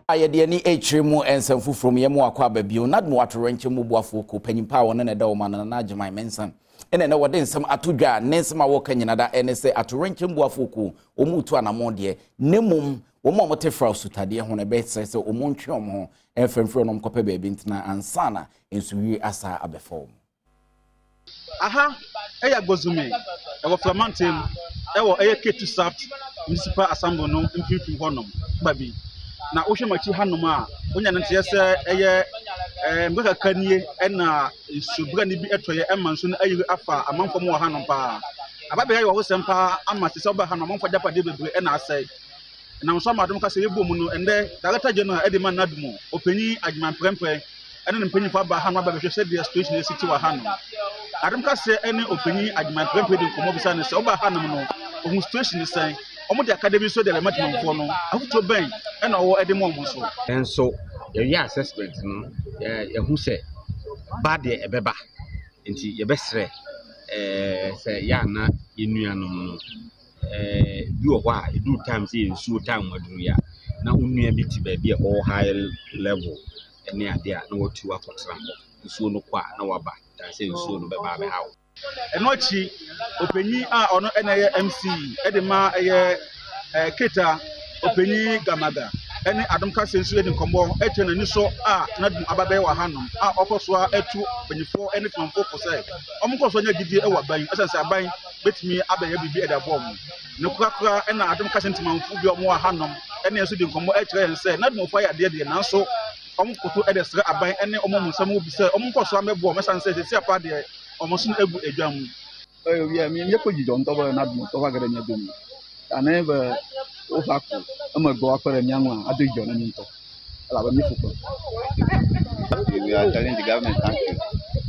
Ayede ni echiremu ensemfu from yemu akwa babio NADMO atorenche mu boafo ko panyimpa won na da woma na agima mensan ene na wode nsem atodwa nensem a woka nyina da ene se atorenche boafo ko omutu anamode nemum womo motefra sutade ho na be se omontwe ho enfemfro no mkope bebi ntina ansana ensuwi asa abefo aha eya Agbozume ewo flamantem ewo ketu South Municipal Assembly no mfifi honom babi na ohwe machi hanom a onya nte yese eye mbeka kanie na subra ni bi etoye emanso na ayi afa amanfo mo hanom pa ababe ya wo sempa amase se oba hanom amfo japade bebre na asai na nso amadom ka se yebo mu no ende director general edema NADMO openyi agima prempre ene mpenyi fa ba hanom ababe hwese the situation city wa hanom Adom ka se ene openyi agima prempre de komo bisa ne se oba hanom no ohun situation ni sai omo de academy so de elementary mfo no afuto ben ena wo edemo mo so enso ye assessment no ye hu se bad de ebeba nti ye besre se ya na enuanom no bi wo kwa edu time say ensuo time waduru ya na onua bi ti ba bi all high level ene ade a na wotu akotra ensuo no kwa na waba ta say ensuo no beba be hawo enochi openyi a ono ene MC edema eye keta openyi gamaga ene Adom ka sensu edi nkombo etena ni so a NADMO ababe wa hanom a okoso a etu penyifo ene famfo for say omkoso nya gidi e wa ban asanse aban betimi abaye bibi edabo mu ne kura ene Adom ka sentimanfo bi omo wa hanom ene ensu di nkombo ekyere nse NADMO fa ya de nanso omkoto edesre aban ene omo nsam obi say omkoso amebo mesanse se apa de omosun egu edwam yeah me ye ko jido ntoba NADMO to fa gere nya dum aneba o fa ko ama go akore nyanwa adojo na nto ala ba mi fuko we are telling the government thank you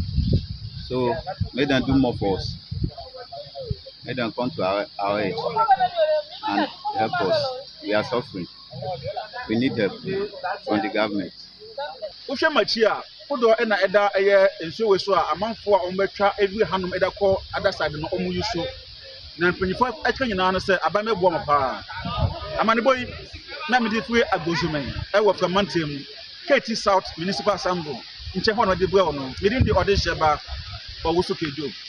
so let them do more for us, let them come to our aid and help us. We are suffering, we need help from the government. Uhwe machi a odo ena eda eye ensuwe so a amanfo a ombetwa every hanom eda ko other side no omu yuso na mpanyifo atwa nyina no se abame bo mo pa amane boy na me difue Agbozume ewo flamantem KT South Municipal Assembly nche hono de bua no me din de ode sheba for wuso kejo.